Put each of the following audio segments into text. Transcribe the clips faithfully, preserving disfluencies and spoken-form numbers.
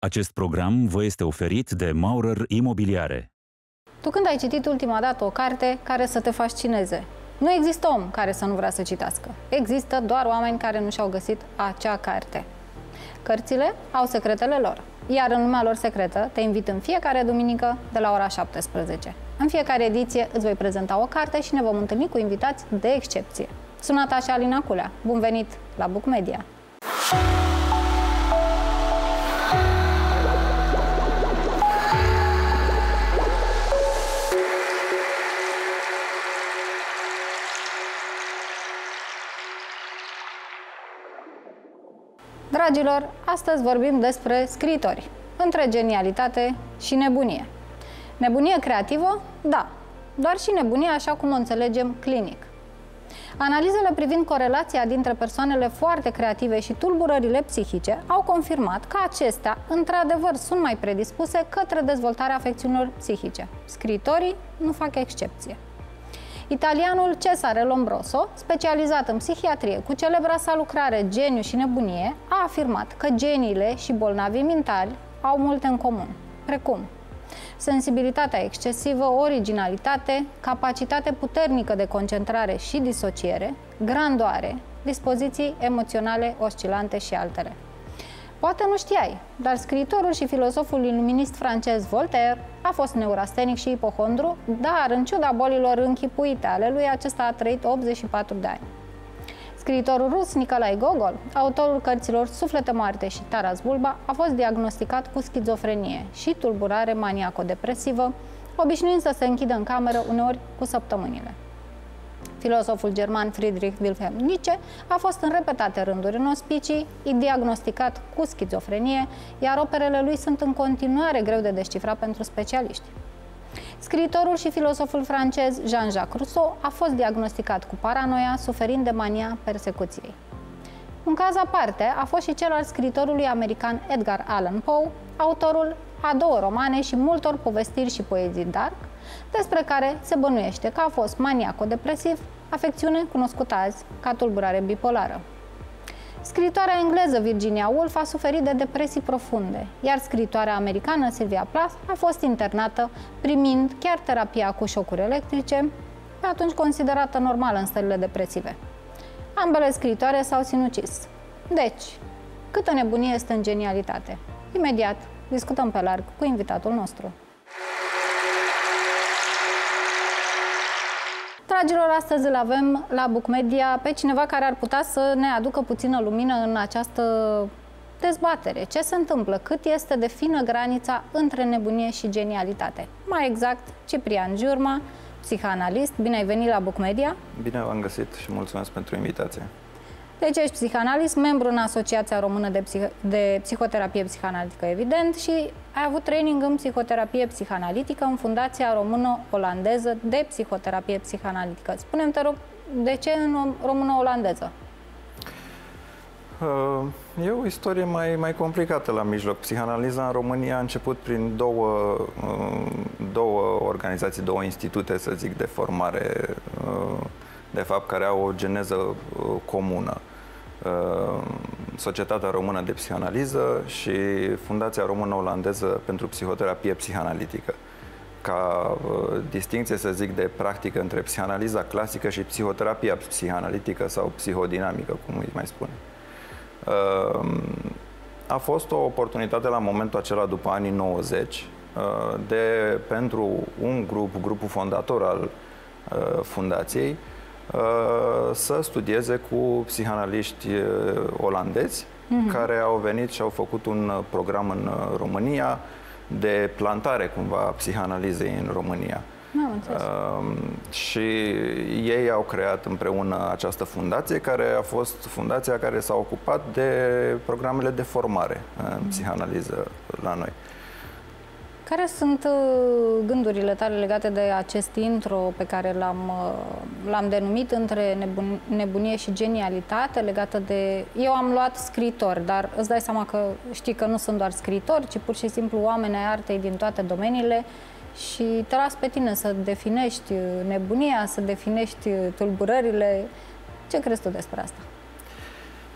Acest program vă este oferit de Maurer Imobiliare. Tu când ai citit ultima dată o carte care să te fascineze? Nu există om care să nu vrea să citească. Există doar oameni care nu și-au găsit acea carte. Cărțile au secretele lor, iar în lumea lor secretă te invit în fiecare duminică de la ora șaptesprezece. În fiecare ediție îți voi prezenta o carte și ne vom întâlni cu invitați de excepție. Sunt Natasha Alina Culea. Bun venit la Book Media! Dragilor, astăzi vorbim despre scriitori, între genialitate și nebunie. Nebunie creativă? Da, dar și nebunie așa cum o înțelegem clinic. Analizele privind corelația dintre persoanele foarte creative și tulburările psihice au confirmat că acestea, într-adevăr, sunt mai predispuse către dezvoltarea afecțiunilor psihice. Scriitorii nu fac excepție. Italianul Cesare Lombroso, specializat în psihiatrie cu celebra sa lucrare Geniu și nebunie, a afirmat că geniile și bolnavii mentali au multe în comun, precum sensibilitatea excesivă, originalitate, capacitate puternică de concentrare și disociere, grandoare, dispoziții emoționale oscilante și altele. Poate nu știai, dar scriitorul și filozoful iluminist francez Voltaire a fost neurastenic și ipohondru, dar în ciuda bolilor închipuite ale lui, acesta a trăit optzeci și patru de ani. Scriitorul rus Nicolae Gogol, autorul cărților Suflete moarte și Taras Bulba, a fost diagnosticat cu schizofrenie și tulburare maniaco-depresivă, obișnuind să se închidă în cameră uneori cu săptămânile. Filosoful german Friedrich Wilhelm Nietzsche a fost în repetate rânduri în ospicii, diagnosticat cu schizofrenie, iar operele lui sunt în continuare greu de descifrat pentru specialiști. Scriitorul și filosoful francez Jean-Jacques Rousseau a fost diagnosticat cu paranoia, suferind de mania persecuției. Un caz aparte a fost și cel al scriitorului american Edgar Allan Poe, autorul a două romane și multor povestiri și poezii dark, despre care se bănuiește că a fost maniaco-depresiv, afecțiune cunoscută azi ca tulburare bipolară. Scriitoarea engleză Virginia Woolf a suferit de depresii profunde, iar scriitoarea americană Sylvia Plath a fost internată, primind chiar terapia cu șocuri electrice, pe atunci considerată normală în stările depresive. Ambele scriitoare s-au sinucis. Deci, câtă nebunie este în genialitate? Imediat discutăm pe larg cu invitatul nostru. Dragilor, astăzi îl avem la Book Media pe cineva care ar putea să ne aducă puțină lumină în această dezbatere. Ce se întâmplă? Cât este de fină granița între nebunie și genialitate? Mai exact, Ciprian Giurma, psihanalist. Bine ai venit la Book Media! Bine v-am găsit și mulțumesc pentru invitație! Deci ești psihanalist, membru în Asociația Română de, Psih de Psihoterapie Psihanalitică, evident, și ai avut training în psihoterapie psihanalitică în Fundația Română-Olandeză de Psihoterapie Psihanalitică. Spune-mi, te rog, de ce în română-olandeză? E o istorie mai, mai complicată la mijloc. Psihanaliza în România a început prin două, două organizații, două institute, să zic, de formare, de fapt, care au o geneză comună. Societatea Română de Psihanaliză și Fundația Română-Olandeză pentru Psihoterapie Psihanalitică. Ca distinție, să zic, de practică între psihanaliza clasică și psihoterapia psihanalitică sau psihodinamică, cum îi mai spune. A fost o oportunitate la momentul acela, după anii nouăzeci, de, pentru un grup, grupul fondator al fundației, să studieze cu psihanaliști olandezi, mm-hmm. care au venit și au făcut un program în România de plantare, cumva, a psihanalizei în România. Uh, și ei au creat împreună această fundație, care a fost fundația care s-a ocupat de programele de formare în mm-hmm. psihanaliză la noi. Care sunt gândurile tale legate de acest intro pe care l-am l-am denumit între nebun, nebunie și genialitate, legată de... Eu am luat scriitori, dar îți dai seama că știi că nu sunt doar scriitori, ci pur și simplu oameni ai artei din toate domeniile și te las pe tine să definești nebunia, să definești tulburările. Ce crezi tu despre asta?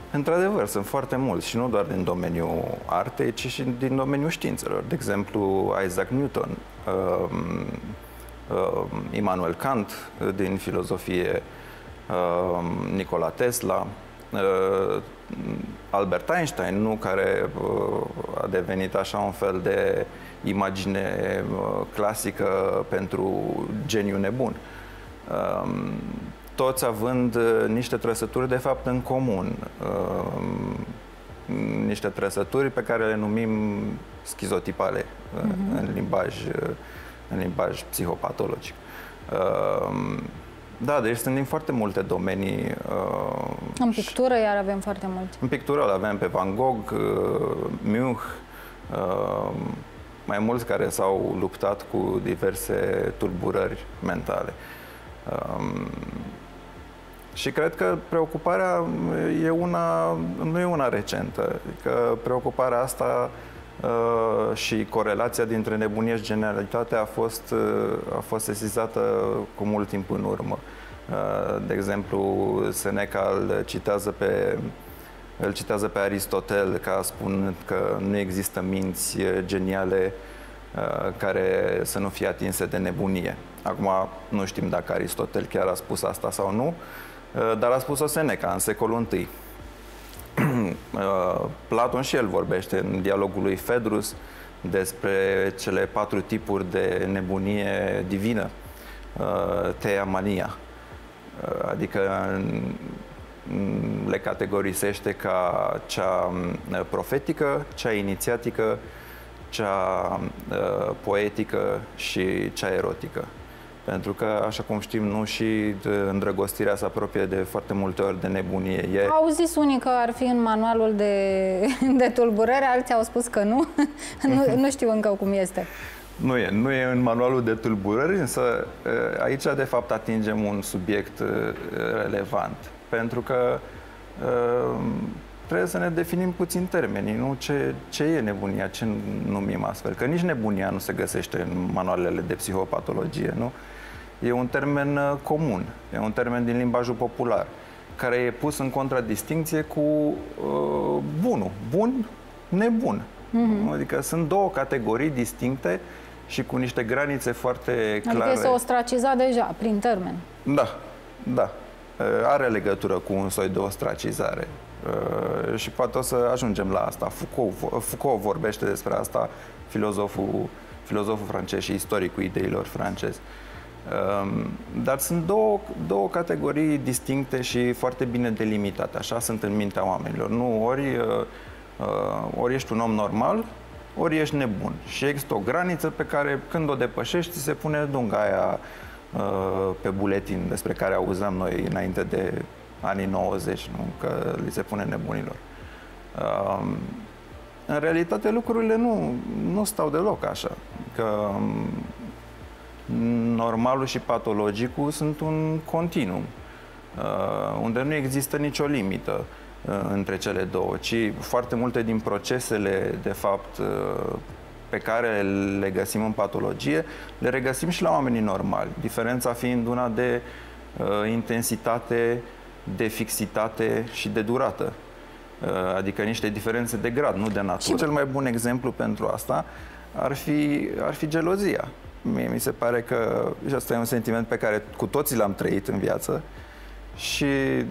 Într-adevăr, sunt foarte mulți și nu doar din domeniul artei, ci și din domeniul științelor. De exemplu, Isaac Newton, uh, uh, Immanuel Kant din filozofie, uh, Nikola Tesla, uh, Albert Einstein, nu, care uh, a devenit așa un fel de imagine uh, clasică pentru geniu nebun. Uh, toți având uh, niște trăsături de fapt în comun, uh, niște trăsături pe care le numim schizotipale uh, uh-huh. în limbaj, uh, în limbaj psihopatologic. Uh, Da, deci sunt din foarte multe domenii. Uh, în pictură iar avem foarte mult. În pictură îl avem pe Van Gogh, uh, Munch, uh, mai mulți care s-au luptat cu diverse tulburări mentale. Uh, și cred că preocuparea e una, nu e una recentă. Adică preocuparea asta Uh, și corelația dintre nebunie și genialitate a fost, uh, a fost sesizată cu mult timp în urmă. Uh, de exemplu, Seneca îl citează pe, îl citează pe Aristotel ca spunând că nu există minți geniale uh, care să nu fie atinse de nebunie. Acum, nu știm dacă Aristotel chiar a spus asta sau nu, uh, dar a spus-o Seneca în secolul I. Platon și el vorbește în dialogul lui Phaedrus despre cele patru tipuri de nebunie divină, theia mania, adică le categorisește ca cea profetică, cea inițiatică, cea poetică și cea erotică. Pentru că, așa cum știm, nu și îndrăgostirea se apropie de foarte multe ori de nebunie. E... Au zis unii că ar fi în manualul de, de tulburări, alții au spus că nu. nu. Nu știu încă cum este. Nu e. Nu e în manualul de tulburări, însă aici, de fapt, atingem un subiect relevant. Pentru că trebuie să ne definim puțin termenii, nu? Ce, ce e nebunia, ce numim astfel. Că nici nebunia nu se găsește în manualele de psihopatologie, nu? E un termen comun, e un termen din limbajul popular, care e pus în contradistinție cu uh, bunul. Bun, nebun. Mm-hmm. Adică sunt două categorii distincte și cu niște granițe foarte clare. Adică este ostracizat deja, prin termen. Da, da. Are legătură cu un soi de ostracizare. Uh, și poate o să ajungem la asta. Foucault, Foucault vorbește despre asta, filozoful, filozoful francez și istoricul ideilor francez. Uh, dar sunt două, două categorii distincte și foarte bine delimitate. Așa sunt în mintea oamenilor. Nu, ori, uh, ori ești un om normal, ori ești nebun. Și există o graniță pe care, când o depășești, se pune dunga aia uh, pe buletin despre care auzeam noi înainte de anii nouăzeci, nu? Că li se pune nebunilor. Uh, în realitate, lucrurile nu, nu stau deloc așa. Că um, normalul și patologicul sunt un continuum, uh, unde nu există nicio limită uh, între cele două, ci foarte multe din procesele, de fapt, uh, pe care le găsim în patologie, le regăsim și la oamenii normali. Diferența fiind una de uh, intensitate, de fixitate și de durată. Adică niște diferențe de grad, nu de natură. Cel mai bun exemplu pentru asta ar fi, ar fi gelozia. Mie mi se pare că și asta e un sentiment pe care cu toții l-am trăit în viață și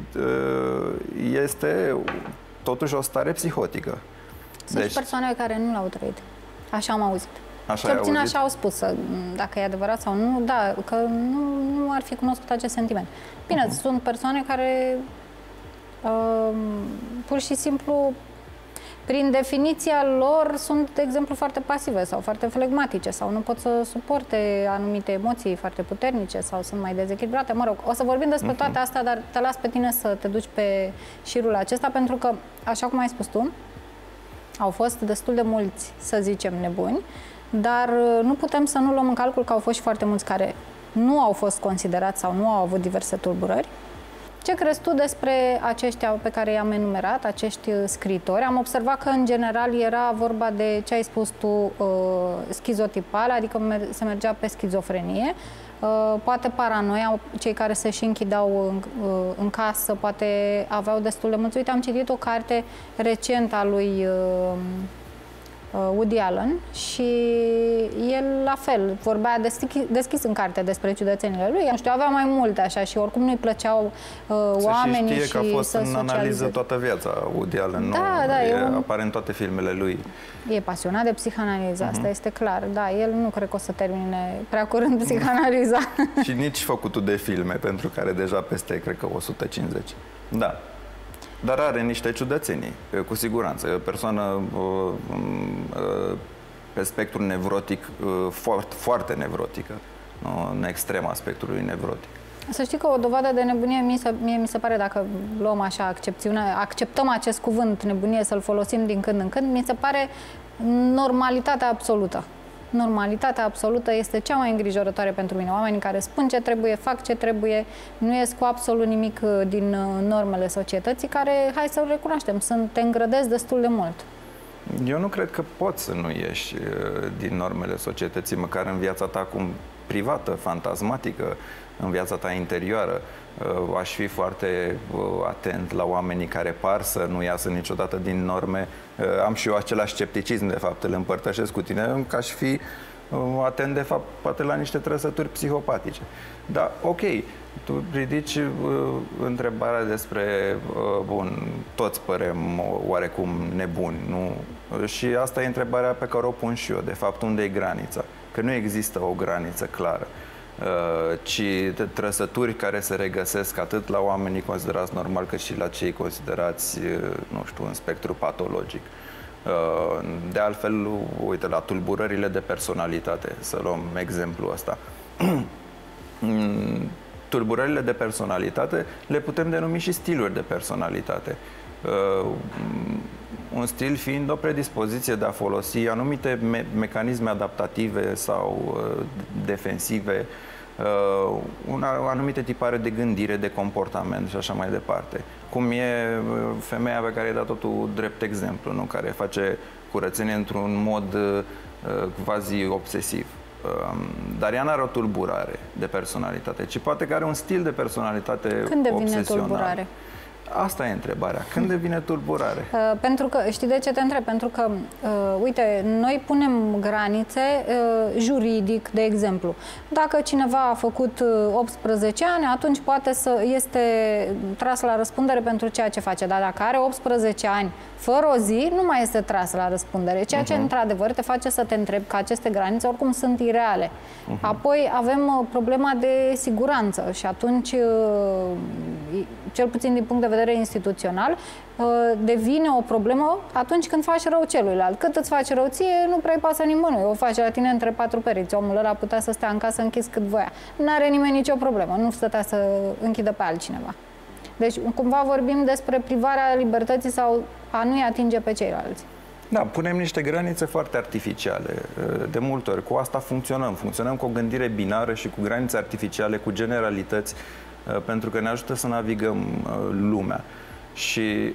este totuși o stare psihotică. Sunt deci, și persoane care nu l-au trăit. Așa am auzit. Așa Cel puțin așa au spus, dacă e adevărat sau nu, da, că nu, nu ar fi cunoscut acest sentiment. Bine, uh-huh. sunt persoane care uh, pur și simplu, prin definiția lor, sunt, de exemplu, foarte pasive sau foarte flegmatice sau nu pot să suporte anumite emoții foarte puternice sau sunt mai dezechilibrate. Mă rog, o să vorbim despre uh-huh. toate astea, dar te las pe tine să te duci pe șirul acesta, pentru că, așa cum ai spus tu, au fost destul de mulți, să zicem, nebuni, dar nu putem să nu luăm în calcul că au fost și foarte mulți care nu au fost considerați sau nu au avut diverse tulburări Ce crezi tu despre aceștia pe care i-am enumerat, acești scriitori? Am observat că, în general, era vorba de ce ai spus tu, uh, schizotipal, adică se mergea pe schizofrenie, uh, poate paranoia, cei care se și închideau în, uh, în casă, poate aveau destul de mulți. Uite, am citit o carte recent a lui uh, Woody Allen și el la fel vorbea deschis, deschis în carte despre ciudățenile lui. Nu știu, avea mai multe așa și oricum nu-i plăceau uh, oamenii și să știe că a fost în analiză toată viața Woody Allen. Da, nu, da, e, un... apare în toate filmele lui. E pasionat de psihanaliză, uh-huh. Asta este clar. Da, el nu cred că o să termine prea curând psihanaliza. Și nici făcutul de filme, pentru care deja peste, cred că, o sută cincizeci. Da. Dar are niște ciudățenii, cu siguranță. E o persoană pe spectrul nevrotic, foarte, foarte nevrotică, în extrema spectrului nevrotic. Să știi că o dovadă de nebunie, mie, mie mi se pare, dacă luăm așa accepțiune, acceptăm acest cuvânt nebunie, să-l folosim din când în când, mi se pare normalitatea absolută. Normalitatea absolută este cea mai îngrijorătoare pentru mine. Oamenii care spun ce trebuie, fac ce trebuie, nu ies cu absolut nimic din normele societății, care, hai să recunoaștem, sunt, te îngrădesc destul de mult. Eu nu cred că poți să nu ieși din normele societății, măcar în viața ta cum privată, fantasmatică, în viața ta interioară. Aș fi foarte atent la oamenii care par să nu iasă niciodată din norme. Am și eu același scepticism, de fapt, îl împărtășesc cu tine, că aș fi atent, de fapt, poate la niște trăsături psihopatice. Dar, ok, tu ridici uh, întrebarea despre, uh, bun, toți părem oarecum nebuni, nu? Și asta e întrebarea pe care o pun și eu, de fapt, unde e granița? Că nu există o graniță clară. Uh, ci trăsături care se regăsesc atât la oamenii considerați normal, cât și la cei considerați, uh, nu știu, în spectru patologic. Uh, de altfel, uite, la tulburările de personalitate, să luăm exemplul ăsta. Tulburările de personalitate le putem denumi și stiluri de personalitate. Uh, un stil fiind o predispoziție de a folosi anumite me mecanisme adaptative sau uh, defensive, uh, una, anumite tipare de gândire, de comportament și așa mai departe. Cum e femeia pe care i-ai dat-o tu drept exemplu, nu? Care face curățenie într-un mod uh, quasi obsesiv. Uh, dar ea n-are o tulburare de personalitate, ci poate că are un stil de personalitate Când devine obsesional. Tulburare? Asta e întrebarea. Când devine tulburare? Uh, pentru că, știi de ce te întreb? Pentru că, uh, uite, noi punem granițe uh, juridic, de exemplu. Dacă cineva a făcut uh, optsprezece ani, atunci poate să este tras la răspundere pentru ceea ce face. Dar dacă are optsprezece ani, fără o zi, nu mai este tras la răspundere. Ceea ce, uh-huh. într-adevăr, te face să te întrebi că aceste granițe oricum sunt ireale. Uh-huh. Apoi avem uh, problema de siguranță și atunci, uh, cel puțin din punct de vedere instituțional, devine o problemă atunci când faci rău celuilalt. Cât îți faci rău ție, nu prea-i pasă nimănui. O face la tine între patru pereți. Omul ăla putea să stea în casă închis cât voia. Nu are nimeni nicio problemă. Nu stătea să închidă pe altcineva. Deci, cumva vorbim despre privarea libertății sau a nu-i atinge pe ceilalți. Da, punem niște granițe foarte artificiale. De multe ori. Cu asta funcționăm. Funcționăm cu o gândire binară și cu granițe artificiale, cu generalități, pentru că ne ajută să navigăm lumea. Și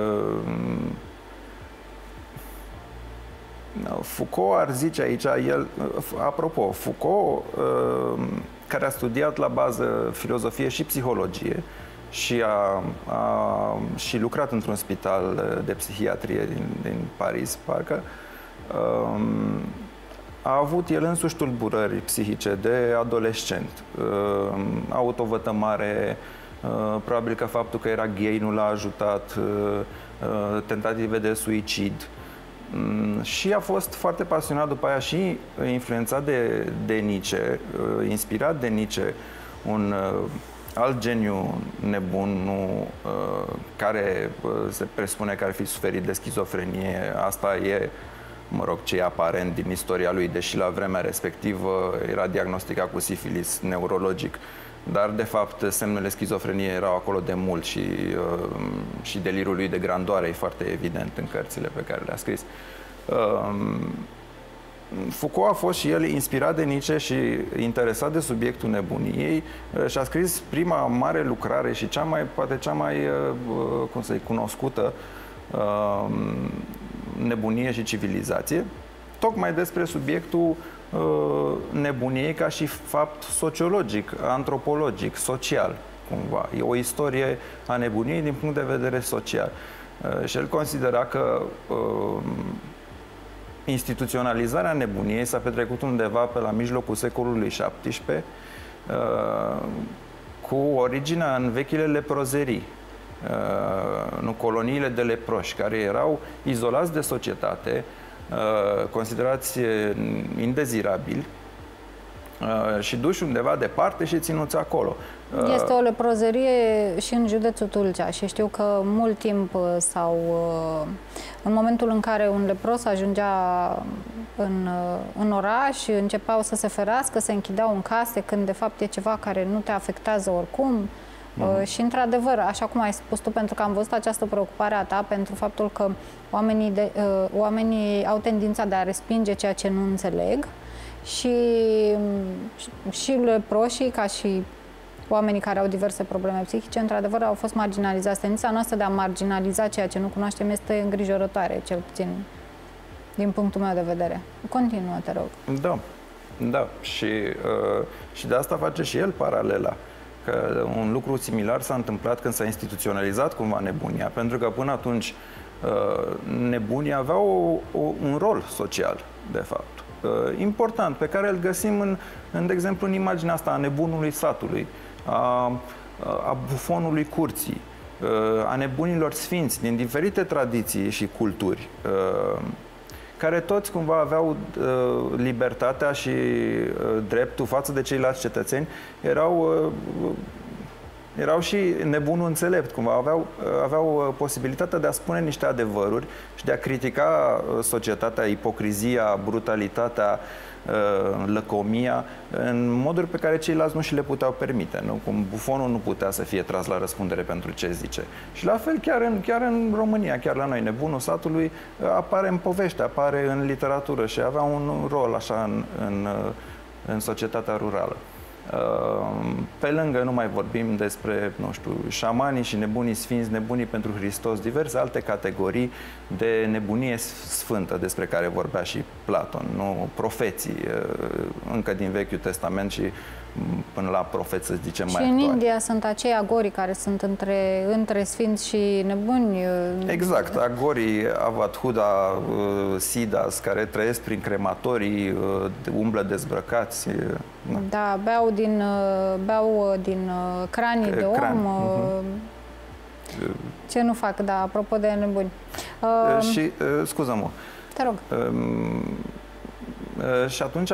uh, Foucault ar zice aici, el, apropo, Foucault, uh, care a studiat la bază filozofie și psihologie și a, a și lucrat într-un spital de psihiatrie din, din Paris, parcă, uh, a avut el însuși tulburări psihice de adolescent, uh, autovătămare, uh, probabil că faptul că era gay nu l-a ajutat, uh, uh, tentative de suicid. Um, și a fost foarte pasionat după aia și influențat de, de Nietzsche, uh, inspirat de Nietzsche, un uh, alt geniu nebun, nu, uh, care uh, se presupune că ar fi suferit de schizofrenie. Asta e, mă rog, ce e aparent din istoria lui, deși la vremea respectivă era diagnosticat cu sifilis neurologic. Dar, de fapt, semnele schizofreniei erau acolo de mult și, uh, și delirul lui de grandoare e foarte evident în cărțile pe care le-a scris. Uh, Foucault a fost și el inspirat de Nietzsche și interesat de subiectul nebuniei și a scris prima mare lucrare și cea mai, poate cea mai, cum să-i, cunoscută, Nebunie și civilizație, tocmai despre subiectul nebuniei ca și fapt sociologic, antropologic, social, cumva. E o istorie a nebuniei din punct de vedere social. Și el considera că instituționalizarea nebuniei s-a petrecut undeva pe la mijlocul secolului șaptesprezece, cu originea în vechile leprozerii, nu, coloniile de leproși, care erau izolați de societate, considerați indezirabili și duși undeva departe și ținuți acolo. Este o leprozerie și în județul Tulcea și știu că mult timp sau în momentul în care un lepros ajungea în, în oraș, începeau să se ferească, se închideau în case, când de fapt e ceva care nu te afectează oricum. Uh-huh. Și într-adevăr, așa cum ai spus tu, pentru că am văzut această preocupare a ta pentru faptul că oamenii, de, uh, oamenii au tendința de a respinge ceea ce nu înțeleg și, și leproșii, ca și oamenii care au diverse probleme psihice, într-adevăr, au fost marginalizați. Tendința noastră de a marginaliza ceea ce nu cunoaștem este îngrijorătoare, cel puțin din punctul meu de vedere. Continuă, te rog. Da, da. Și, uh, și de asta face și el paralela. Că un lucru similar s-a întâmplat când s-a instituționalizat cumva nebunia, pentru că până atunci nebunia avea o, o, un rol social, de fapt, important, pe care îl găsim în, în de exemplu, în imaginea asta a nebunului satului, a, a bufonului curții, a nebunilor sfinți din diferite tradiții și culturi, care toți cumva aveau uh, libertatea și uh, dreptul față de ceilalți cetățeni, erau, uh, erau și nebunul înțelept, cumva aveau, uh, aveau posibilitatea de a spune niște adevăruri și de a critica uh, societatea, ipocrizia, brutalitatea, uh, lăcomia, în moduri pe care ceilalți nu și le puteau permite. Nu? Cum bufonul nu putea să fie tras la răspundere pentru ce zice. Și la fel chiar în, chiar în România, chiar la noi, nebunul satului apare în poveste, apare în literatură și avea un rol așa în, în, în societatea rurală. Pe lângă nu mai vorbim despre, nu știu, șamanii și nebunii sfinți, nebunii pentru Hristos, diverse alte categorii de nebunie sfântă despre care vorbea și Platon, nu? Profeții, încă din Vechiul Testament și până la profeți, să zicem, mai actuali. Și în India sunt acei agori care sunt între, între sfinți și nebuni. Exact, agorii, Avadhuda, Siddhas, care trăiesc prin crematorii, umblă dezbrăcați. Da, da, beau din, beau din cranii de Cran. om. Uh-huh. Ce nu fac, da, apropo de nebuni. Uh, și, scuză-mă. Te rog. Uh, și atunci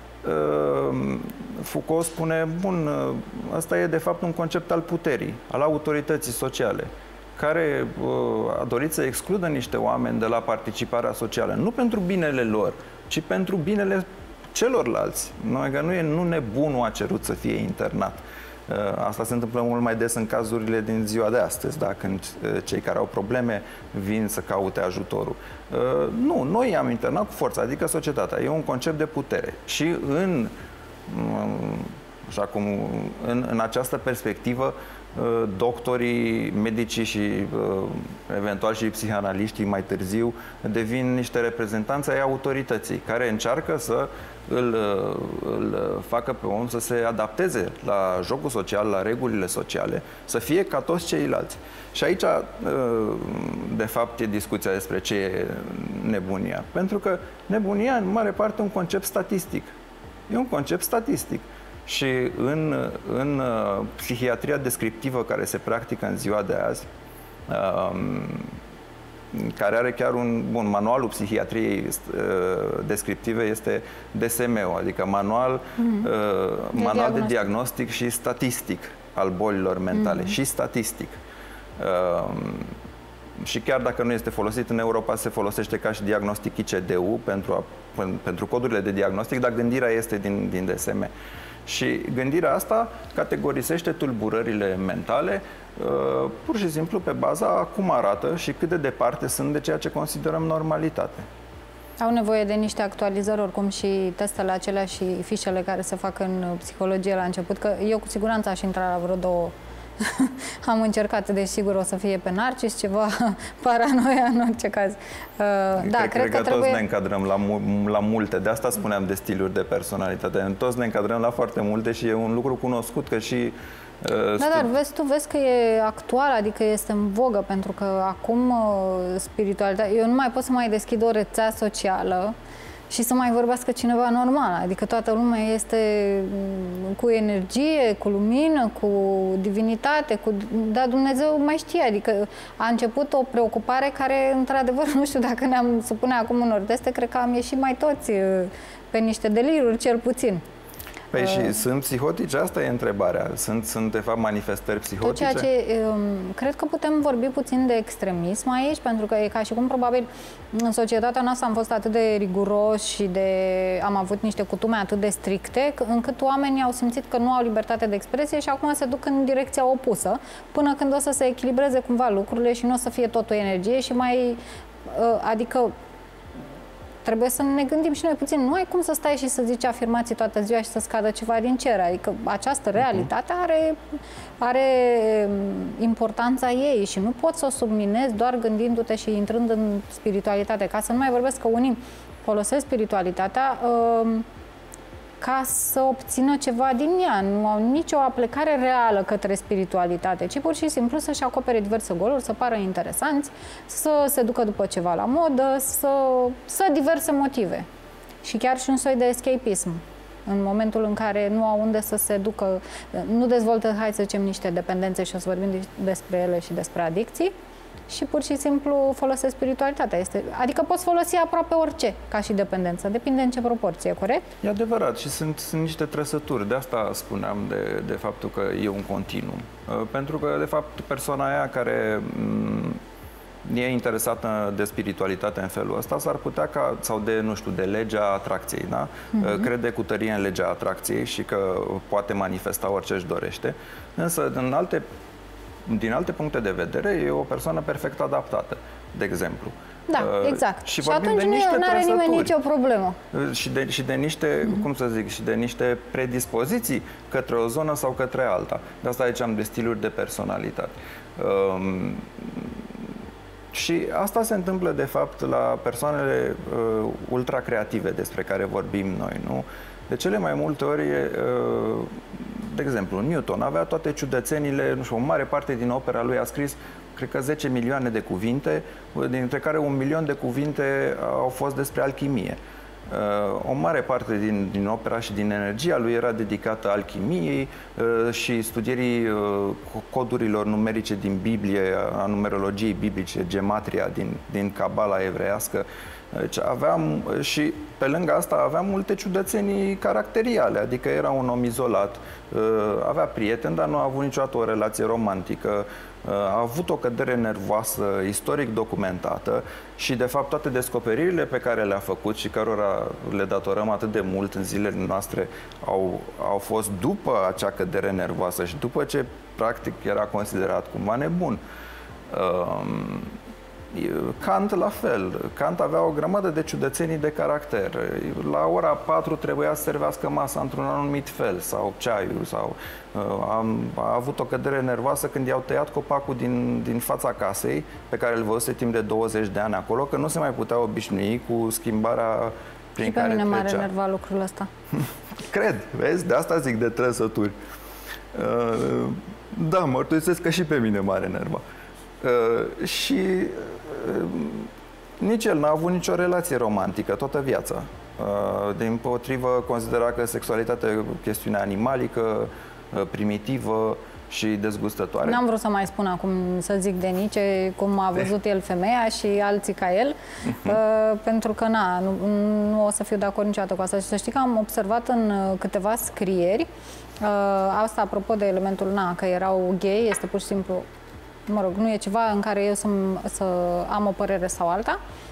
Foucault spune, bun, ăsta e de fapt un concept al puterii, al autorității sociale, care a dorit să excludă niște oameni de la participarea socială, nu pentru binele lor, ci pentru binele celorlalți. Noi că nu e nu nebunul a cerut să fie internat. Asta se întâmplă mult mai des în cazurile din ziua de astăzi, da? Când cei care au probleme vin să caute ajutorul. Nu, noi am internat cu forța, adică societatea. E un concept de putere. Și în, așa cum, în, în această perspectivă, doctorii, medicii și eventual și psihanaliștii mai târziu devin niște reprezentanți ai autorității care încearcă să îl, îl facă pe om să se adapteze la jocul social, la regulile sociale, să fie ca toți ceilalți. Și aici, de fapt, e discuția despre ce e nebunia. Pentru că nebunia, în mare parte, e un concept statistic. E un concept statistic. Și în, în psihiatria descriptivă care se practică în ziua de azi, um, care are chiar un bun manualul psihiatriei uh, descriptive este D S M-ul, adică manual, mm-hmm. uh, de manual diagnostic. de diagnostic și statistic al bolilor mentale, mm-hmm. și statistic. Uh, și chiar dacă nu este folosit în Europa, se folosește ca și diagnostic I C D U pentru, a, pentru codurile de diagnostic, dar gândirea este din, din D S M. Și gândirea asta categorisește tulburările mentale uh, pur și simplu pe baza cum arată și cât de departe sunt de ceea ce considerăm normalitate. Au nevoie de niște actualizări, oricum și testele acelea și fișele care se fac în psihologie la început, că eu cu siguranță aș intra la vreo două. Am încercat, deci sigur o să fie pe narcis, ceva paranoia în orice caz. Uh, da, cred, cred că, că toți trebuie... ne încadrăm la, la multe, de asta spuneam de stiluri de personalitate. Toți ne încadrăm la foarte multe și e un lucru cunoscut că și Da, dar vezi tu, vezi că e actual, adică este în vogă, pentru că acum spiritualitatea... Eu nu mai pot să mai deschid o rețea socială și să mai vorbească cineva normal. Adică toată lumea este cu energie, cu lumină, cu divinitate, cu... Dar Dumnezeu mai știe. Adică a început o preocupare care, într-adevăr, nu știu dacă ne-am supune acum unor teste, cred că am ieșit mai toți pe niște deliruri, cel puțin. Păi și uh, sunt psihotice? Asta e întrebarea. Sunt, sunt de fapt, manifestări psihotice? Tot ceea ce, um, cred că putem vorbi puțin de extremism aici, pentru că e ca și cum, probabil, în societatea noastră am fost atât de riguroși și de, am avut niște cutume atât de stricte, încât oamenii au simțit că nu au libertate de expresie și acum se duc în direcția opusă, până când o să se echilibreze cumva lucrurile și nu o să fie tot o energie și mai... Uh, adică... Trebuie să ne gândim și noi puțin. Nu ai cum să stai și să zici afirmații toată ziua și să scadă ceva din cer. Adică această realitate are, are importanța ei și nu poți să o subminezi doar gândindu-te și intrând în spiritualitate. Ca să nu mai vorbesc că unii folosesc spiritualitatea uh, ca să obțină ceva din ea. Nu au nicio aplicare reală către spiritualitate, ci pur și simplu să-și acopere diverse goluri, să pară interesanți, să se ducă după ceva la modă, să, să diverse motive. Și chiar și un soi de escapism. În momentul în care nu au unde să se ducă, nu dezvoltă, hai să zicem, niște dependențe și o să vorbim despre ele și despre adicții, și pur și simplu folosesc spiritualitatea. Este, adică poți folosi aproape orice ca și dependență, depinde în ce proporție, corect? E adevărat și sunt, sunt niște trăsături. De asta spuneam de, de faptul că e un continuum. Pentru că, de fapt, persoana aia care e interesată de spiritualitate în felul ăsta s-ar putea ca, sau de, nu știu, de legea atracției, da? Mm-hmm. Crede cu tărie în legea atracției și că poate manifesta orice își dorește. Însă, în alte din alte puncte de vedere, e o persoană perfect adaptată, de exemplu. Da, exact. Și, și atunci nu are nimeni nicio problemă. Și de, și de niște, mm-hmm. cum să zic, și de niște predispoziții către o zonă sau către alta. De asta aici am de stiluri de personalitate. Um, și asta se întâmplă, de fapt, la persoanele uh, ultra-creative despre care vorbim noi, nu? De cele mai multe ori, uh, de exemplu, Newton avea toate ciudățenile, nu știu, o mare parte din opera lui a scris, cred că zece milioane de cuvinte, dintre care un milion de cuvinte au fost despre alchimie. O mare parte din, din opera și din energia lui era dedicată alchimiei și studierii codurilor numerice din Biblie, a numerologiei biblice, gematria din, din Cabala evreiască. Deci aveam, și pe lângă asta aveam multe ciudățenii caracteriale, adică era un om izolat, avea prieteni, dar nu a avut niciodată o relație romantică, a avut o cădere nervoasă istoric documentată și, de fapt, toate descoperirile pe care le-a făcut și cărora le datorăm atât de mult în zilele noastre au, au fost după acea cădere nervoasă și după ce, practic, era considerat cumva nebun. Kant la fel. Kant avea o grămadă de ciudățenii de caracter. La ora patru trebuia să servească masa într-un anumit fel, sau ceaiul, sau a, a avut o cădere nervoasă când i-au tăiat copacul din, din fața casei, pe care îl văzuse timp de douăzeci de ani acolo, că nu se mai putea obișnui cu schimbarea prin și care pe mine trecea. m-a enerva lucrul ăsta. Cred, vezi? De asta zic de trăsături. Da, mărturisesc că și pe mine m-a enerva. Uh, și uh, nici el n-a avut nicio relație romantică toată viața. Uh, Dimpotrivă, considera că sexualitatea e o chestiune animalică, uh, primitivă și dezgustătoare. N-am vrut să mai spun acum, să zic de Nice, cum a văzut el femeia și alții ca el, uh, pentru că na, nu, nu o să fiu de acord niciodată cu asta. Și să știi că am observat în câteva scrieri, uh, asta apropo de elementul na, că erau gay, este pur și simplu, mă rog, nu e ceva în care eu să, să am o părere sau alta,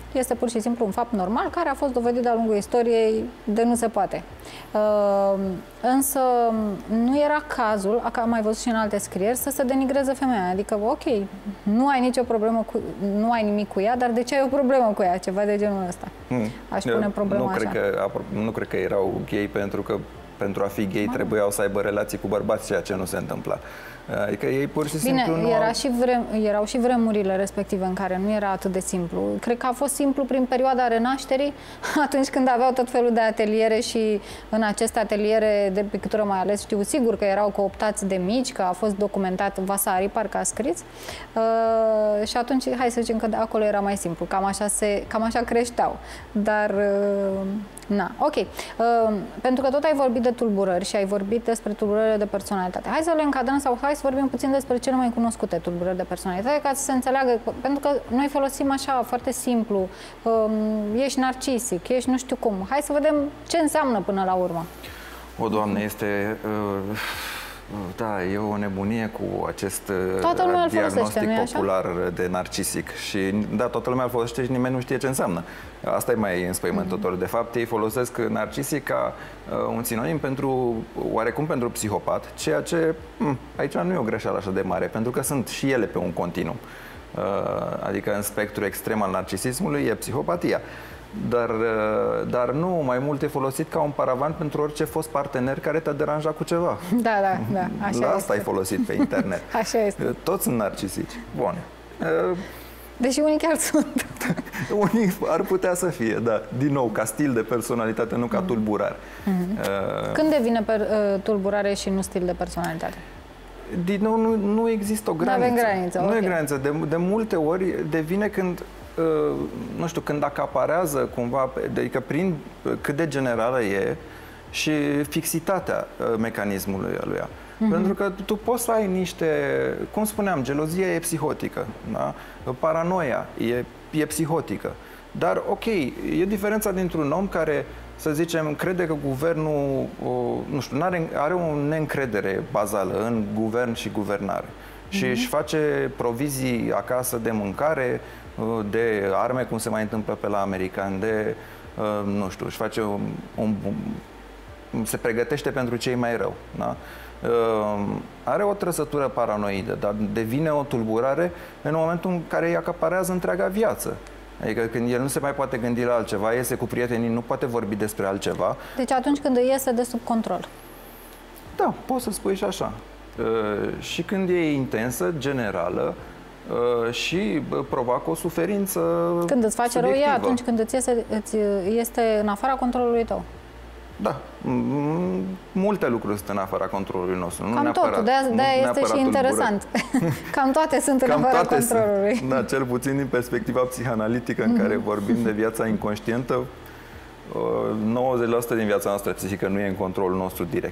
Este pur și simplu un fapt normal care a fost dovedit de-a lungul istoriei de nu se poate. Uh, însă nu era cazul, am mai văzut și în alte scrieri, să se denigreze femeia. Adică, ok, nu ai nicio problemă cu, nu ai nimic cu ea, dar de ce ai o problemă cu ea? Ceva de genul ăsta. Hmm. Aș pune problema nu așa. Cred că, nu cred că erau gay pentru că pentru a fi gay Mă. trebuiau să aibă relații cu bărbați, ceea ce nu se întâmpla. Adică ei pur și Bine, simplu nu era au... și vrem, erau și vremurile respective în care nu era atât de simplu. Cred că a fost simplu prin perioada renașterii, atunci când aveau tot felul de ateliere și în aceste ateliere de pictură mai ales știu sigur că erau cooptați de mici, că a fost documentat, Vasari parcă a scris. Uh, și atunci, hai să zicem că de acolo era mai simplu, cam așa, se, cam așa creșteau. Dar... Uh, Na, ok. Uh, pentru că tot ai vorbit de tulburări și ai vorbit despre tulburările de personalitate. Hai să le încadrăm sau hai să vorbim puțin despre cele mai cunoscute tulburări de personalitate ca să se înțeleagă, pentru că noi folosim așa foarte simplu, uh, ești narcisic, ești nu știu cum. Hai să vedem ce înseamnă până la urmă. O, Doamne, este... Uh... Da, e o nebunie cu acest diagnostic popular de narcisic și da, toată lumea îl folosește și nimeni nu știe ce înseamnă. Asta e mai înspăimântător. De fapt, ei folosesc narcisic ca uh, un sinonim pentru, oarecum pentru psihopat, ceea ce mh, aici nu e o greșeală așa de mare, pentru că sunt și ele pe un continuum. Uh, adică în spectru extrem al narcisismului e psihopatia. Dar, dar nu, mai mult e folosit ca un paravan pentru orice fost partener care te-a deranjat cu ceva. Da, da, da. Așa La asta este. ai folosit pe internet. Așa este. Toți sunt narcisici. Bun. Deși unii chiar sunt. Unii ar putea să fie, da. Din nou, ca stil de personalitate, nu ca tulburare. Mm-hmm. uh, Când devine per, uh, tulburare și nu stil de personalitate? Din nou, nu, nu există o graniță. Nu avem graniță. Nu okay. e graniță. De, de multe ori devine când nu știu, când acaparează cumva, adică prin cât de generală e și fixitatea mecanismului aluia. Mm-hmm. Pentru că tu poți să ai niște, cum spuneam, gelozia e psihotică, da? Paranoia e, e psihotică. Dar, ok, e diferența dintr-un om care, să zicem, crede că guvernul, nu știu, are, are o neîncredere bazală în guvern și guvernare. Mm-hmm. Și își face provizii acasă de mâncare, de arme, cum se mai întâmplă pe la americani, de, nu știu, își face un, un, un se pregătește pentru cei mai rău. Da? Are o trăsătură paranoidă, dar devine o tulburare în momentul în care îi acaparează întreaga viață. Adică când el nu se mai poate gândi la altceva, iese cu prietenii, nu poate vorbi despre altceva. Deci atunci când îi iese de sub control. Da, poți să spui și așa. Și când e intensă, generală, Uh, și uh, provoacă o suferință Când îți face subiectivă. rău, e atunci când îți este, îți este în afara controlului tău. Da. Multe lucruri sunt în afara controlului nostru. Cam nu totul, de-aia de este și interesant. Cam toate sunt Cam în afara toate controlului. Sunt, da, cel puțin din perspectiva psihanalitică în mm-hmm. care vorbim de viața inconștientă, nouăzeci la sută din viața noastră psihică nu e în controlul nostru direct.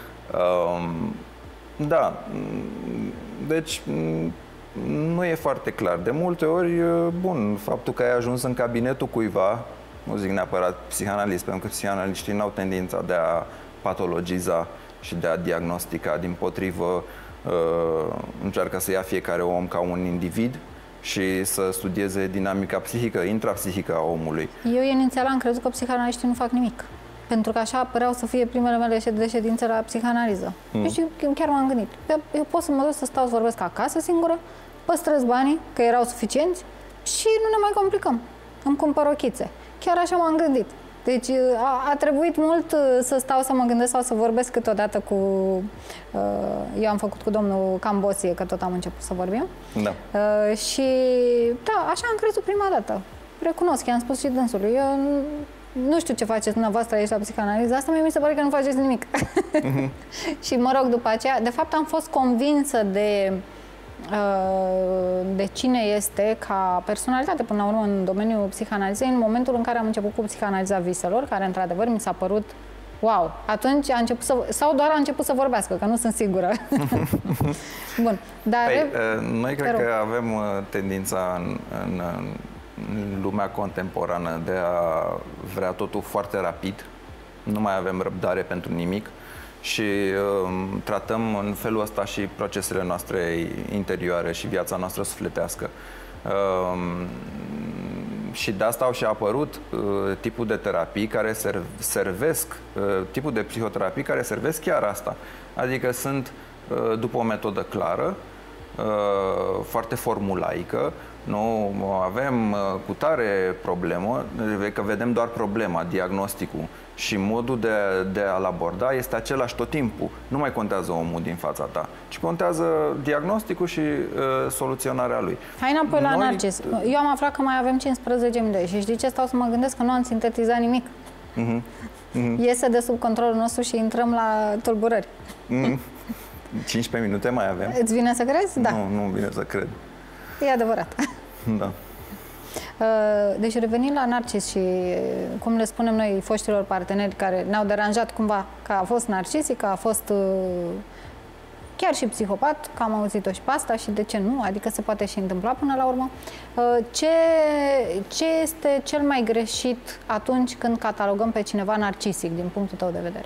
Da. Deci nu e foarte clar. De multe ori, bun, faptul că ai ajuns în cabinetul cuiva, nu zic neapărat psihanalist, pentru că psihanaliștii n-au tendința de a patologiza și de a diagnostica, dimpotrivă, încearcă să ia fiecare om ca un individ și să studieze dinamica psihică, intrapsihică a omului. Eu inițial am crezut că psihanaliștii nu fac nimic. Pentru că așa păreau să fie primele mele de ședințe la psihanaliză. Mm. Și chiar m-am gândit. Eu, eu pot să mă duc să stau să vorbesc acasă singură, păstrez banii, că erau suficienți, și nu ne mai complicăm. Îmi cumpăr ochițe. Chiar așa m-am gândit. Deci a, a trebuit mult să stau să mă gândesc sau să vorbesc câteodată cu... Uh, eu am făcut cu domnul Cambosie, că tot am început să vorbim. Da. Uh, și da, așa am crezut prima dată. Recunosc, i-am spus și dânsului. Eu nu știu ce faceți dumneavoastră aici la psihanaliză, asta mie mi se pare că nu faceți nimic. Mm-hmm. Și mă rog, după aceea, de fapt am fost convinsă de, de cine este ca personalitate, până la urmă, în domeniul psihanalizei, în momentul în care am început cu psihanaliza viselor, care, într-adevăr, mi s-a părut wow! Atunci a început să... sau doar a început să vorbească, că nu sunt sigură. Bun, dar... Păi, noi cred că avem tendința în, în, în lumea contemporană de a vrea totul foarte rapid. Nu mai avem răbdare pentru nimic și um, tratăm în felul ăsta și procesele noastre interioare și viața noastră sufletească. Um, și de asta au și apărut uh, tipul de terapii care serv, servesc, uh, tipul de psihoterapii care servesc chiar asta. Adică sunt uh, după o metodă clară, uh, foarte formulaică, nu avem uh, cu tare problemă, că vedem doar problema, diagnosticul și modul de, de a-l aborda este același tot timpul. Nu mai contează omul din fața ta, ci contează diagnosticul și uh, soluționarea lui. Hai înapoi la Noi... Narcis. Eu am aflat că mai avem cincisprezece minute și știi ce? Stau să mă gândesc că nu am sintetizat nimic. Uh-huh. Uh-huh. Iese de sub controlul nostru și intrăm la tulburări. Uh-huh. cincisprezece minute mai avem? Îți vine să crezi? Da. Nu, nu vine să cred. E adevărat. Da. Deci revenind la Narcis și cum le spunem noi foștilor parteneri care ne-au deranjat cumva că a fost narcisic, că a fost chiar și psihopat, că am auzit-o și pe asta și de ce nu, adică se poate și întâmpla până la urmă. Ce, ce este cel mai greșit atunci când catalogăm pe cineva narcisic, din punctul tău de vedere?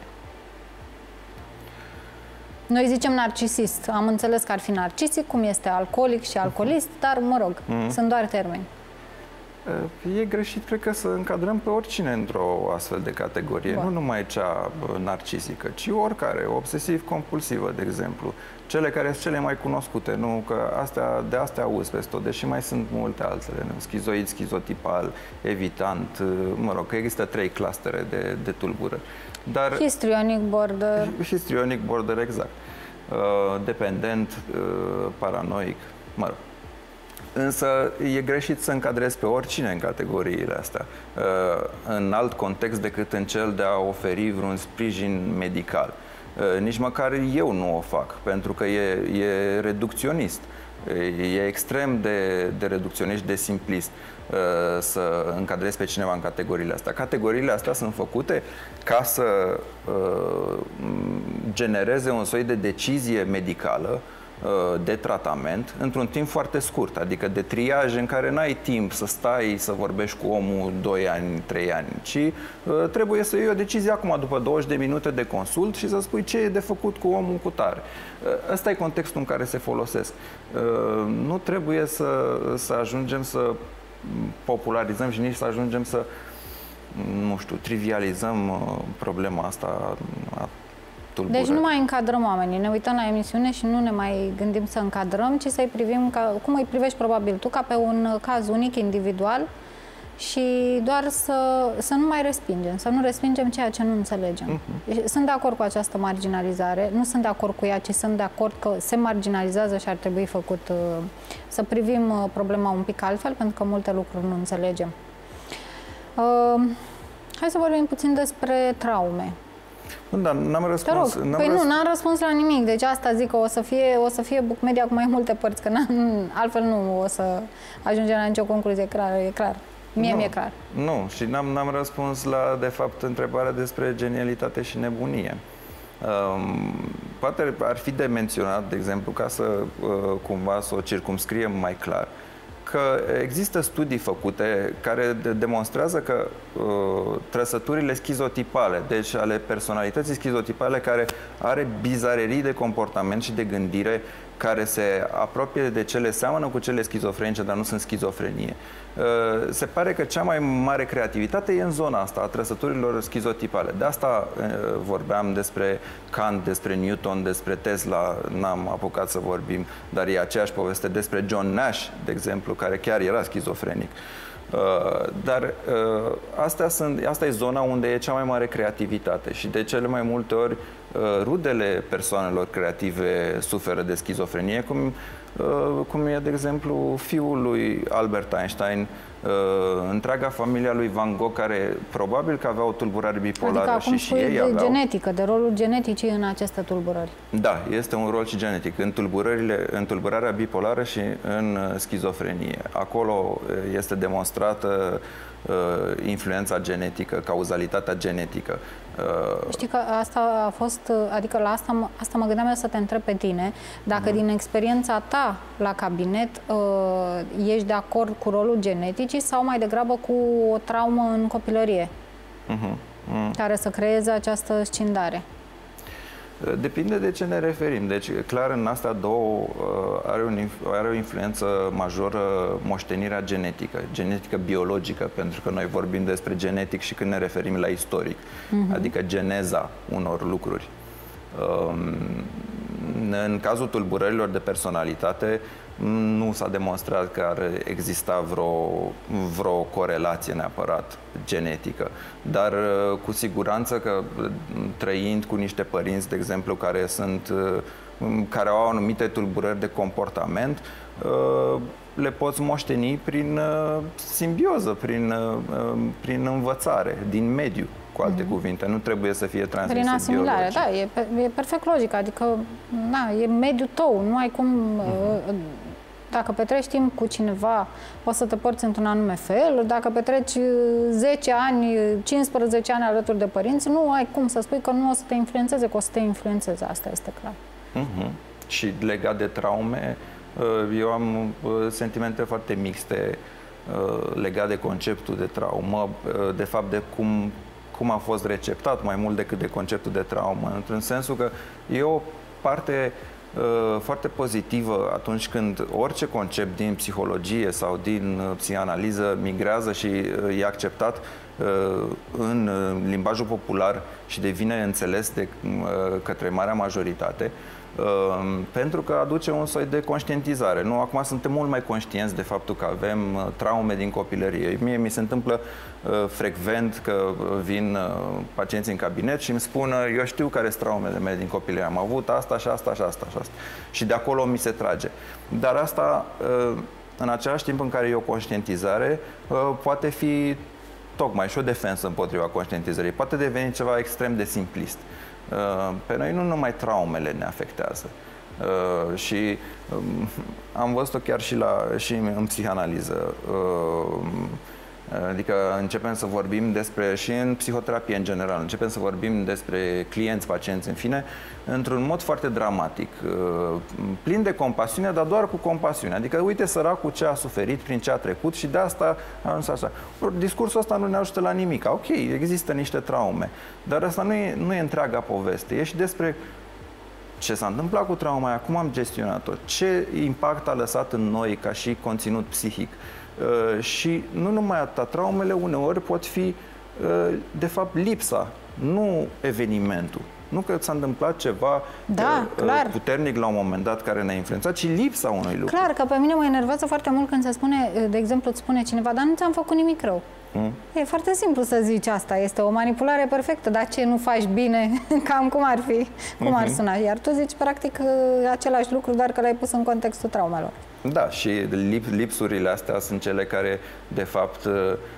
Noi zicem narcisist, am înțeles că ar fi narcisic, cum este alcoolic și alcoolist, dar mă rog, mm-hmm. sunt doar termeni. E greșit, cred că, să încadrăm pe oricine într-o astfel de categorie, Bun. nu numai cea narcisică, ci oricare, obsesiv-compulsivă, de exemplu. Cele care sunt cele mai cunoscute, nu? Că astea, de astea auzi peste tot, deși mai sunt multe altele, nu? Schizoid, schizotipal, evitant, mă rog, că există trei clustere de, de tulburări. Dar, histrionic border. Histrionic border, exact. Uh, dependent, uh, paranoic, mă rog. Însă e greșit să încadrezi pe oricine în categoriile astea, în alt context decât în cel de a oferi vreun sprijin medical. Nici măcar eu nu o fac, pentru că e, e reducționist. E extrem de, de reducționist, de simplist să încadrezi pe cineva în categoriile astea. Categoriile astea sunt făcute ca să genereze un soi de decizie medicală de tratament într-un timp foarte scurt, adică de triaj în care n-ai timp să stai să vorbești cu omul doi ani, trei ani, ci uh, trebuie să iei o decizie acum după douăzeci de minute de consult și să spui ce e de făcut cu omul cu tare. Uh, ăsta e contextul în care se folosesc. Uh, nu trebuie să, să ajungem să popularizăm și nici să ajungem să, nu știu, trivializăm uh, problema asta a tulburări. Deci nu mai încadrăm oamenii, ne uităm la emisiune și nu ne mai gândim să încadrăm, ci să-i privim ca, cum îi privești probabil tu, ca pe un caz unic, individual și doar să, să nu mai respingem, să nu respingem ceea ce nu înțelegem. Uh-huh. Sunt de acord cu această marginalizare, nu sunt de acord cu ea, ci sunt de acord că se marginalizează și ar trebui făcut să privim problema un pic altfel, pentru că multe lucruri nu înțelegem. Uh, hai să vorbim puțin despre traume. Da, n-am răspuns. Te rog. Păi răsp... nu, n-am răspuns la nimic. Deci asta zic că o să fie, o să fie Book Media cu mai multe părți, că altfel nu o să ajungem la nicio concluzie clară, e clar. Mie mi-e clar. Nu, și n-am, n-am răspuns la, de fapt, întrebarea despre genialitate și nebunie. Um, poate ar fi de menționat, de exemplu, ca să uh, cumva să o circumscriem mai clar, că există studii făcute care demonstrează că uh, trăsăturile schizotipale, deci ale personalității schizotipale care are bizarerii de comportament și de gândire care se apropie de cele, seamănă cu cele schizofrenice, dar nu sunt schizofrenie. Uh, se pare că cea mai mare creativitate e în zona asta, a trăsăturilor schizotipale. De asta uh, vorbeam despre Kant, despre Newton, despre Tesla, n-am apucat să vorbim, dar e aceeași poveste despre John Nash, de exemplu, care chiar era schizofrenic. Uh, dar uh, astea sunt, asta e zona unde e cea mai mare creativitate și de cele mai multe ori uh, rudele persoanelor creative suferă de schizofrenie, cum, uh, cum e, de exemplu, fiul lui Albert Einstein, uh, întreaga familia lui Van Gogh, care probabil că avea o tulburare bipolară, adică, și și ei de aveau... genetică, de rolul geneticii în aceste tulburări. Da, este un rol și genetic, în, tulburările, în tulburarea bipolară și în schizofrenie. Acolo este demonstrată uh, influența genetică, cauzalitatea genetică. Uh, Știi că asta a fost, adică la asta, asta mă gândeam eu să te întreb pe tine, dacă uh-huh. din experiența ta la cabinet uh, ești de acord cu rolul geneticii sau mai degrabă cu o traumă în copilărie, uh-huh. Uh-huh. care să creeze această scindare. Depinde de ce ne referim. Deci, clar, în astea două are, un, are o influență majoră moștenirea genetică, genetică biologică, pentru că noi vorbim despre genetic și când ne referim la istoric, uh-huh. adică geneza unor lucruri. În cazul tulburărilor de personalitate, nu s-a demonstrat că ar exista vreo, vreo corelație neapărat genetică, dar cu siguranță că trăind cu niște părinți, de exemplu, care sunt, care au anumite tulburări de comportament, le poți moșteni prin simbioză, prin, prin învățare, din mediu. Cu alte mm-hmm. cuvinte, nu trebuie să fie transmis prin asimilare, da, e, e perfect logic, adică, na, e mediul tău, nu ai cum, mm-hmm. dacă petreci timp cu cineva, poți să te porți într-un anume fel, dacă petreci zece ani, cincisprezece ani alături de părinți, nu ai cum să spui că nu o să te influențeze, că o să te influențeze, asta este clar. Mm-hmm. Și legat de traume, eu am sentimente foarte mixte legat de conceptul de traumă, de fapt de cum cum a fost receptat mai mult decât de conceptul de traumă, într-un sensul că e o parte uh, foarte pozitivă atunci când orice concept din psihologie sau din uh, psihanaliză migrează și uh, e acceptat uh, în uh, limbajul popular și devine înțeles de uh, către marea majoritate, Uh, pentru că aduce un soi de conștientizare. Nu, acum suntem mult mai conștienți de faptul că avem uh, traume din copilărie. Mie mi se întâmplă uh, frecvent că vin uh, pacienții în cabinet și îmi spun uh, eu știu care sunt traumele mele din copilărie. Am avut asta și asta și asta și asta. Și de acolo mi se trage. Dar asta, uh, în același timp în care e o conștientizare, uh, poate fi tocmai și o defensă împotriva conștientizării. Poate deveni ceva extrem de simplist. Pe noi nu numai traumele ne afectează. Uh, și um, am văzut-o chiar și, la, și în psihanaliză. Uh, adică începem să vorbim despre, și în psihoterapie în general, începem să vorbim despre clienți, pacienți, în fine, într-un mod foarte dramatic, uh, plin de compasiune, dar doar cu compasiune. Adică, uite, săracul ce a suferit, prin ce a trecut și de asta a ajuns așa. Discursul ăsta nu ne ajută la nimic. Ok, există niște traume, dar asta nu e, nu e întreaga poveste. E și despre ce s-a întâmplat cu trauma aia, cum am gestionat-o, ce impact a lăsat în noi ca și conținut psihic. Uh, și nu numai atâta, traumele uneori pot fi, uh, de fapt, lipsa, nu evenimentul. Nu că s-a întâmplat ceva da, uh, puternic la un moment dat care ne-a influențat, ci lipsa unui lucru. Clar, că pe mine mă enervează foarte mult când se spune, de exemplu, îți spune cineva, dar nu ți-am făcut nimic rău. Mm. E foarte simplu să zici asta, este o manipulare perfectă, dar ce nu faci bine, cam cum ar fi, cum mm-hmm. ar suna. Iar tu zici, practic, același lucru, doar că l-ai pus în contextul traumelor. Da, și lip, lipsurile astea sunt cele care, de fapt,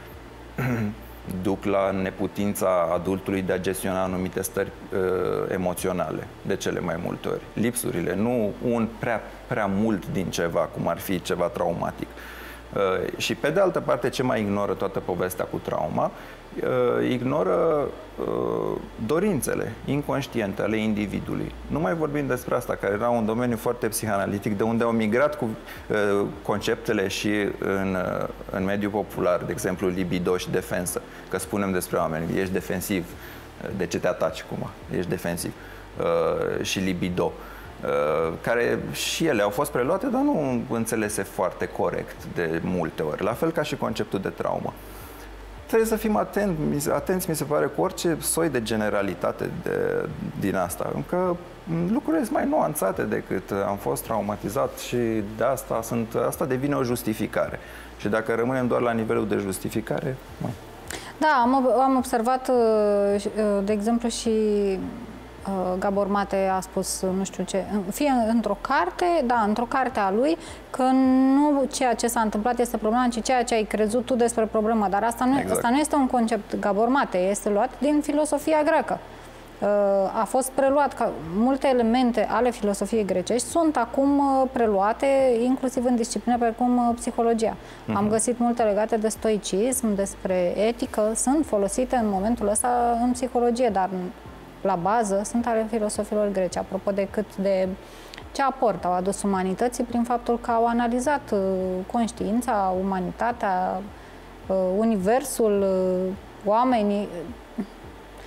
duc la neputința adultului de a gestiona anumite stări uh, emoționale, de cele mai multe ori. Lipsurile, nu un prea, prea mult din ceva, cum ar fi ceva traumatic. Uh, și pe de altă parte, ce mai ignoră toată povestea cu trauma, uh, ignoră uh, dorințele inconștiente ale individului. Nu mai vorbim despre asta, care era un domeniu foarte psihanalitic, de unde au migrat cu uh, conceptele și în, uh, în mediul popular, de exemplu libido și defensă, că spunem despre oameni, ești defensiv, de ce te ataci, cum? Ești defensiv. Uh, și libido. Uh, care și ele au fost preluate, dar nu înțelese foarte corect de multe ori, la fel ca și conceptul de traumă. Trebuie să fim atent, atenți, mi se pare, cu orice soi de generalitate de, din asta, încă lucrurile sunt mai nuanțate decât am fost traumatizat și de asta, sunt, asta devine o justificare. Și dacă rămânem doar la nivelul de justificare... Mă. Da, am, am observat, de exemplu, și Gabor Mate a spus, nu știu ce, fie într-o carte, da, într-o carte a lui, că nu ceea ce s-a întâmplat este problema, ci ceea ce ai crezut tu despre problemă. Dar asta nu, exact. asta nu este un concept Gabor Mate, este luat din filosofia greacă. A fost preluat, ca multe elemente ale filosofiei grecești sunt acum preluate, inclusiv în discipline precum psihologia. Uh-huh. Am găsit multe legate de stoicism, despre etică, sunt folosite în momentul ăsta în psihologie, dar la bază sunt ale filosofilor greci, apropo de cât de ce aport au adus umanității prin faptul că au analizat conștiința, umanitatea, universul, oamenii.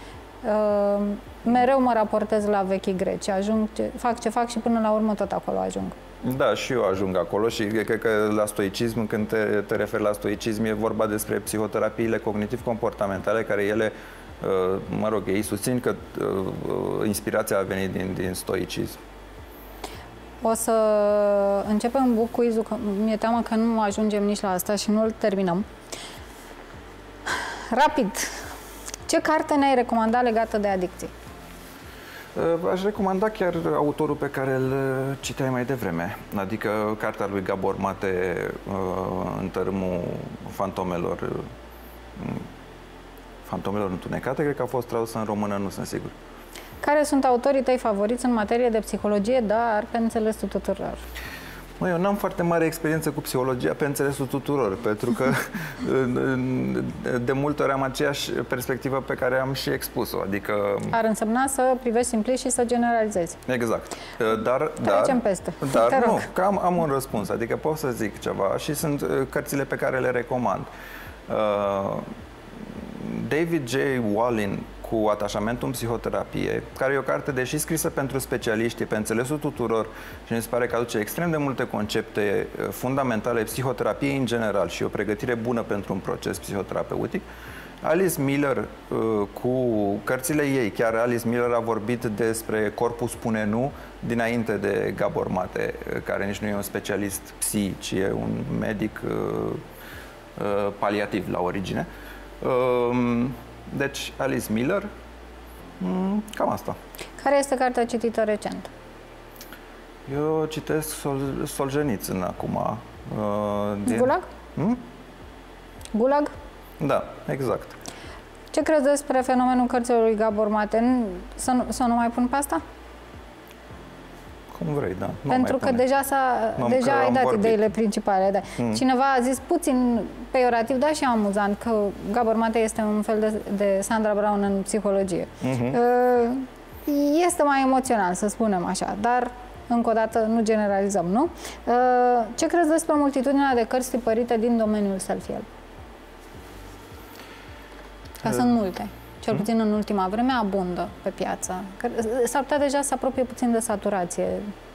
Uh, mereu mă raportez la vechii greci, ajung, ce, fac ce fac și până la urmă tot acolo ajung. Da, și eu ajung acolo și cred că la stoicism, când te, te referi la stoicism, e vorba despre psihoterapiile cognitiv-comportamentale, care ele, mă rog, ei susțin că inspirația a venit din, din stoicism. O să începem cu quiz-ul, că mi-e teamă că nu ajungem nici la asta și nu-l terminăm. Rapid! Ce carte ne-ai recomandat legată de adicții? Aș recomanda chiar autorul pe care îl citeai mai devreme, adică cartea lui Gabor Mate, În tărâmul fantomelor, fantomelor întunecate, cred că a fost tradusă în română, nu sunt sigur. Care sunt autorii tăi favoriți în materie de psihologie, dar pe înțelesul tuturor? Mă, eu n-am foarte mare experiență cu psihologia pe înțelesul tuturor, pentru că de multe ori am aceeași perspectivă pe care am și expus-o, adică... Ar însemna să privești simplist și să generalizezi. Exact. Dar, Trecem peste. Dar Te rog. nu, că am, am un răspuns, adică pot să zic ceva și sunt cărțile pe care le recomand. Uh, David J. Wallin, cu Atașamentul în psihoterapie, care e o carte, deși scrisă pentru specialiști, pe înțelesul tuturor, și mi se pare că aduce extrem de multe concepte fundamentale psihoterapiei în general și o pregătire bună pentru un proces psihoterapeutic. Alice Miller, cu cărțile ei, chiar Alice Miller a vorbit despre Corpul spune nu dinainte de Gabor Mate, care nici nu e un specialist psi, ci e un medic paliativ la origine. Deci, Alice Miller, cam asta. Care este cartea citită recent? Eu citesc Sol Solzhenitsyn acum. Uh, din... Gulag? Hmm? Gulag? Da, exact. Ce crezi despre fenomenul cărților lui Gabor Mate? Să nu, să nu mai pun pe asta? Cum vrei, da. Pentru că deja, deja ai dat vorbit. ideile principale. Da. Mm. Cineva a zis puțin peiorativ, dar și amuzant, că Gabor Mate este un fel de, de Sandra Brown în psihologie. Mm-hmm. Este mai emoțional, să spunem așa, dar încă o dată nu generalizăm, nu? Ce crezi despre multitudinea de cărți tipărite din domeniul self-help? Că uh. sunt multe. Cel puțin în ultima vreme, abundă pe piață. S-ar putea deja să apropie puțin de saturație.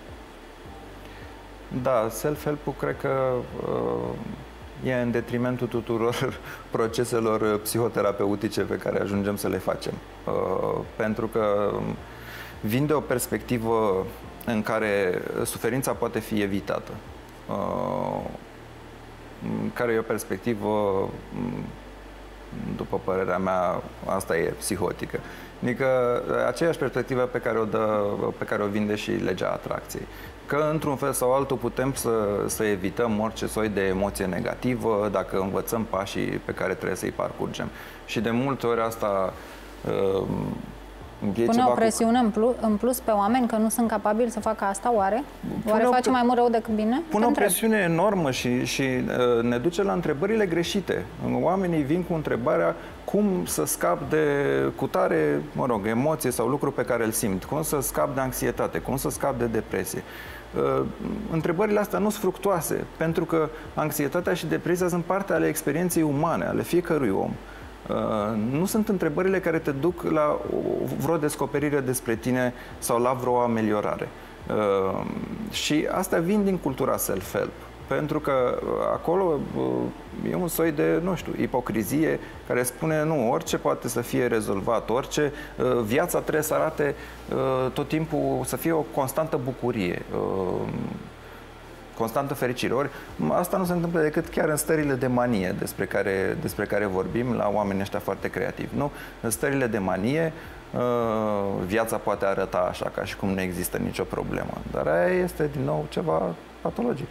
Da, self-help-ul cred că uh, e în detrimentul tuturor proceselor psihoterapeutice pe care ajungem să le facem. Uh, pentru că vin de o perspectivă în care suferința poate fi evitată. Uh, care e o perspectivă... după părerea mea, asta e psihotică. Adică aceeași perspectivă pe care o, dă, pe care o vinde și legea atracției. Că într-un fel sau altul putem să, să evităm orice soi de emoție negativă dacă învățăm pașii pe care trebuie să-i parcurgem. Și de multe ori asta... Uh, Pune o presiune cu... în, plus, în plus pe oameni că nu sunt capabili să facă asta, oare? Oare pune face o... mai mult rău decât bine? Pune o presiune enormă și, și uh, ne duce la întrebările greșite. Oamenii vin cu întrebarea cum să scap de cutare, mă rog, emoție sau lucru pe care îl simt, cum să scap de anxietate, cum să scap de depresie. Uh, întrebările astea nu sunt fructuoase, pentru că anxietatea și depresia sunt parte ale experienței umane, ale fiecărui om. Uh, nu sunt întrebările care te duc la vreo descoperire despre tine sau la vreo ameliorare. Uh, și astea vin din cultura self-help, pentru că acolo uh, e un soi de, nu știu, ipocrizie care spune nu, orice poate să fie rezolvat, orice, uh, viața trebuie să arate uh, tot timpul, să fie o constantă bucurie. Uh, constantă fericire. Ori asta nu se întâmplă decât chiar în stările de manie despre care, despre care vorbim la oamenii ăștia foarte creativi. Nu? În stările de manie viața poate arăta așa, ca și cum nu există nicio problemă. Dar aia este, din nou, ceva patologic.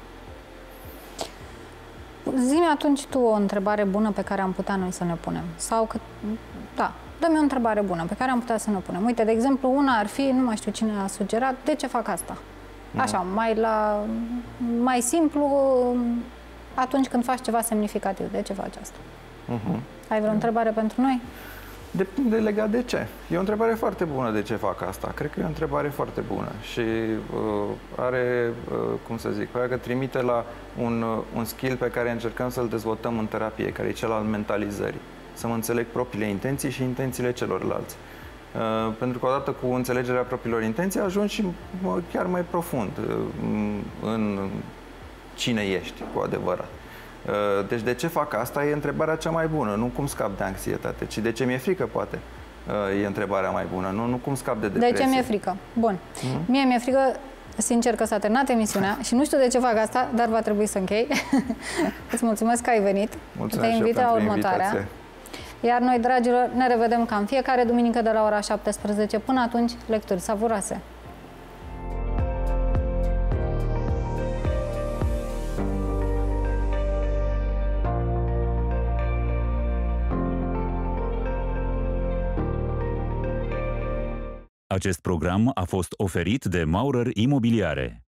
Zi-mi atunci tu o întrebare bună pe care am putea noi să ne punem. Sau că, da, dă-mi o întrebare bună pe care am putea să ne punem. Uite, de exemplu, una ar fi, nu mai știu cine a sugerat, de ce fac asta? Așa, mai, la, mai simplu, atunci când faci ceva semnificativ. De ce faci asta? Uh-huh. Ai vreo întrebare pentru noi? Depinde legat de ce. E o întrebare foarte bună de ce fac asta. Cred că e o întrebare foarte bună și uh, are, uh, cum să zic, că trimite la un, uh, un skill pe care încercăm să-l dezvoltăm în terapie, care e cel al mentalizării. să-mi înțeleg propriile intenții și intențiile celorlalți. Uh, pentru că odată cu înțelegerea propriilor intenții ajungi și uh, chiar mai profund uh, în cine ești cu adevărat. Uh, deci de ce fac asta e întrebarea cea mai bună, nu cum scap de anxietate, ci de ce mi-e frică, poate. Uh, e întrebarea mai bună, nu, nu cum scap de depresie. De ce mi-e frică? Bun. Mm-hmm. Mie mi-e frică, sincer, că s-a terminat emisiunea și nu știu de ce fac asta, dar va trebui să închei. Îți mulțumesc că ai venit. Mulțumesc Te invit la următoarea. Invitație. Iar noi, dragilor, ne revedem ca în fiecare duminică de la ora șaptesprezece. Până atunci, lecturi savuroase! Acest program a fost oferit de Maurer Imobiliare.